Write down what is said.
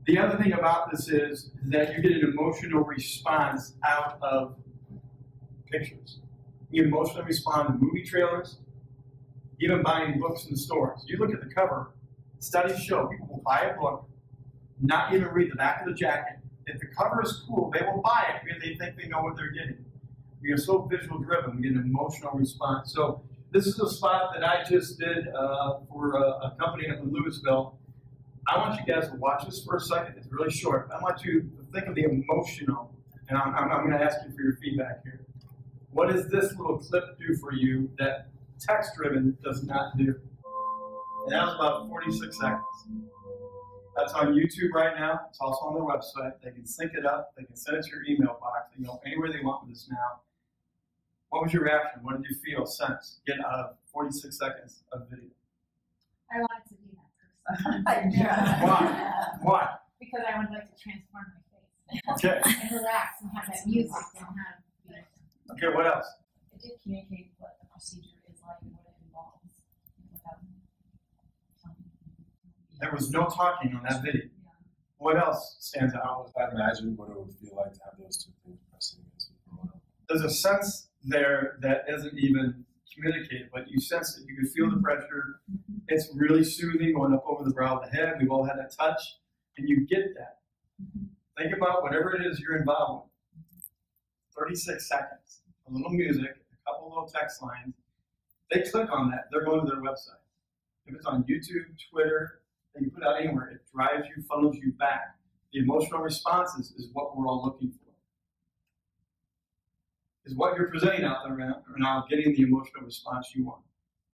The other thing about this is that you get an emotional response out of pictures. You emotionally respond to movie trailers, even buying books in the stores. You look at the cover, studies show people will buy a book, not even read the back of the jacket. If the cover is cool, they will buy it because they think they know what they're getting. We are so visual driven, we get an emotional response. So this is a spot that I just did for a company up in Louisville. I want you guys to watch this for a second. It's really short. I want you to think of the emotional, and I'm going to ask you for your feedback here. What does this little clip do for you that text-driven does not do? And that was about 46 seconds. That's on YouTube right now. It's also on their website. They can sync it up. They can send it to your email box. They can go anywhere they want with this now. What was your reaction? What did you feel, sense, get out of 46 seconds of video? I wanted to be that person. Why? Why? Because I would like to transform my face. Okay. And relax and have that music and have. Okay, what else? It did communicate what the procedure is like and what it involves without telling. There was no talking on that video. Yeah. What else stands out? I imagine what it would feel like to have those two things pressing against you. There's a sense there that isn't even communicated, but you sense it. You can feel the pressure. It's really soothing, going up over the brow of the head. We've all had that touch, and you get that. Think about whatever it is you're involved with. 36 seconds, a little music, a couple little text lines. They click on that, they're going to their website. If it's on YouTube, Twitter, they can put it out anywhere. It drives you, funnels you back. The emotional responses is what we're all looking for. Is what you're presenting out there now getting the emotional response you want.